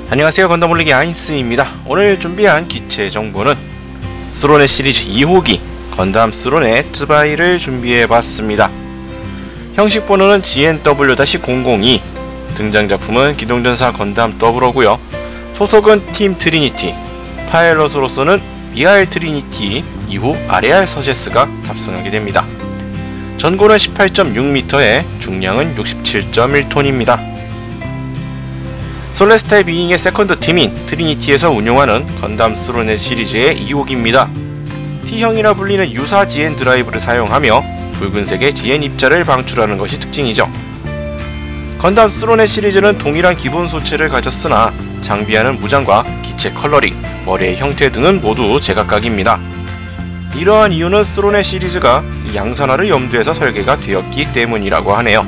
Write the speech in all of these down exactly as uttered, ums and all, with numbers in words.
안녕하세요, 건담올리기 아인스입니다. 오늘 준비한 기체 정보는 스로넷 시리즈 이 호기 건담 스로넷 쯔바이를 준비해봤습니다. 형식 번호는 지 엔 더블유 공공이, 등장작품은 기동전사 건담 더블오고요. 소속은 팀 트리니티, 파일럿으로서는 비알 트리니티 이후 아레알 서제스가 탑승하게 됩니다. 전고는 십팔 점 육 미터에 중량은 육십칠 점 일 톤입니다. 솔레스타의 비잉의 세컨드 팀인 트리니티에서 운용하는 건담 스로넷 시리즈의 이 호기입니다. T형이라 불리는 유사 지엔 드라이브를 사용하며 붉은색의 지엔 입자를 방출하는 것이 특징이죠. 건담 스로넷 시리즈는 동일한 기본 소체를 가졌으나 장비하는 무장과 기체 컬러링, 머리의 형태 등은 모두 제각각입니다. 이러한 이유는 스로넷 시리즈가 양산화를 염두에서 설계가 되었기 때문이라고 하네요.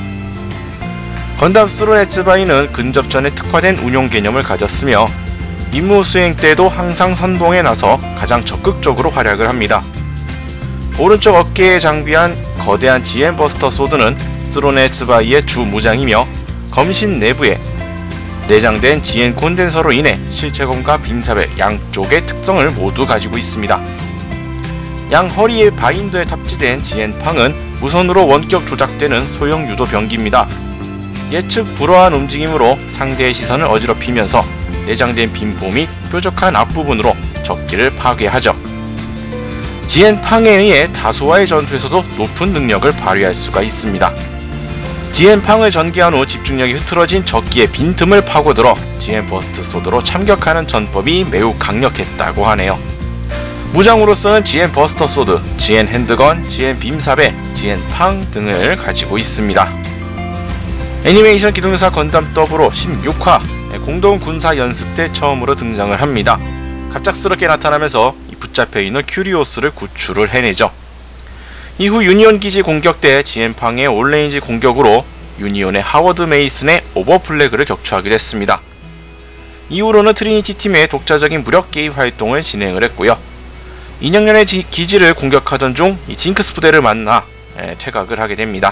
건담 스로넷 쯔바이는 근접전에 특화된 운용 개념을 가졌으며 임무 수행 때도 항상 선봉에 나서 가장 적극적으로 활약을 합니다. 오른쪽 어깨에 장비한 거대한 지엔 버스터 소드는 스로넷 쯔바이의 주 무장이며 검신 내부에 내장된 지엔 콘덴서로 인해 실체검과 빔삽의 양쪽의 특성을 모두 가지고 있습니다. 양 허리에 바인더에 탑재된 지엔 팡은 무선으로 원격 조작되는 소형 유도 병기입니다. 예측 불허한 움직임으로 상대의 시선을 어지럽히면서 내장된 빔보 및 뾰족한 앞부분으로 적기를 파괴하죠. 지엔 팡에 의해 다수와의 전투에서도 높은 능력을 발휘할 수가 있습니다. 지엔 팡을 전개한 후 집중력이 흐트러진 적기의 빈틈을 파고들어 지엔 버스트 소드로 참격하는 전법이 매우 강력했다고 하네요. 무장으로서는 지엔 버스터 소드, 지엔 핸드건, 지엔 빔삽에 지엔 팡 등을 가지고 있습니다. 애니메이션 기동전사 건담 더블오 십육 화 공동 군사 연습 때 처음으로 등장을 합니다. 갑작스럽게 나타나면서 붙잡혀 있는 큐리오스를 구출을 해내죠. 이후 유니온 기지 공격 때 지엔팡의 올레인지 공격으로 유니온의 하워드 메이슨의 오버플래그를 격추하기도 했습니다. 이후로는 트리니티 팀의 독자적인 무력 개입 활동을 진행을 했고요. 인형년의 기지를 공격하던 중 이 징크스 부대를 만나 에, 퇴각을 하게 됩니다.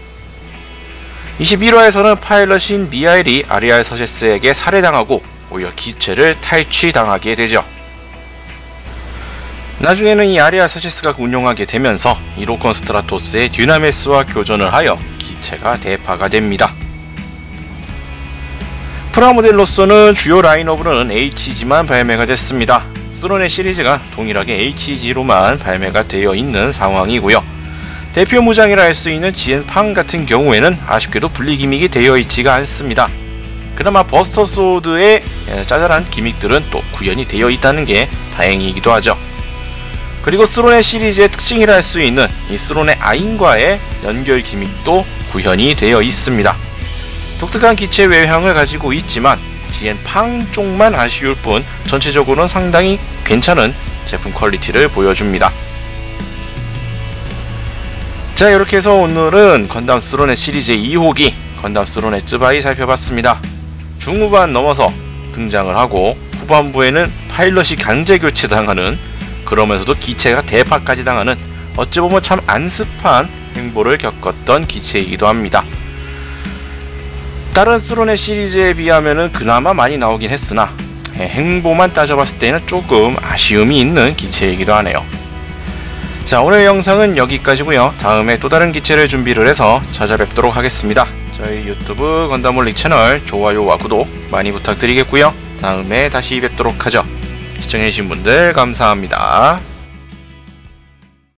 이십일 화에서는 파일럿인 미하엘이 아리알 서제스에게 살해당하고 오히려 기체를 탈취당하게 되죠. 나중에는 이 아리알 서제스가 운용하게 되면서 이로콘 스트라토스의 듀나메스와 교전을 하여 기체가 대파가 됩니다. 프라모델로서는 주요 라인업으로는 에이치지만 발매가 됐습니다. 스로넷 시리즈가 동일하게 에이치지로만 발매가 되어 있는 상황이고요. 대표 무장이라 할 수 있는 지엔 팡 같은 경우에는 아쉽게도 분리 기믹이 되어 있지가 않습니다. 그나마 버스터 소드의 짜잘한 기믹들은 또 구현이 되어 있다는 게 다행이기도 하죠. 그리고 스로넷 시리즈의 특징이라 할 수 있는 이 스로넷 아인과의 연결 기믹도 구현이 되어 있습니다. 독특한 기체 외형을 가지고 있지만 지엔 팡 쪽만 아쉬울 뿐 전체적으로는 상당히 괜찮은 제품 퀄리티를 보여줍니다. 자, 이렇게 해서 오늘은 건담 스로넷 시리즈 이 호기 건담 스로넷 쯔바이 살펴봤습니다. 중후반 넘어서 등장을 하고 후반부에는 파일럿이 강제 교체당하는, 그러면서도 기체가 대파까지 당하는 어찌보면 참 안습한 행보를 겪었던 기체이기도 합니다. 다른 스로넷 시리즈에 비하면은 그나마 많이 나오긴 했으나 행보만 따져봤을 때는 조금 아쉬움이 있는 기체이기도 하네요. 자, 오늘 영상은 여기까지고요. 다음에 또 다른 기체를 준비를 해서 찾아뵙도록 하겠습니다. 저희 유튜브 건담올릭 채널 좋아요와 구독 많이 부탁드리겠고요. 다음에 다시 뵙도록 하죠. 시청해주신 분들 감사합니다.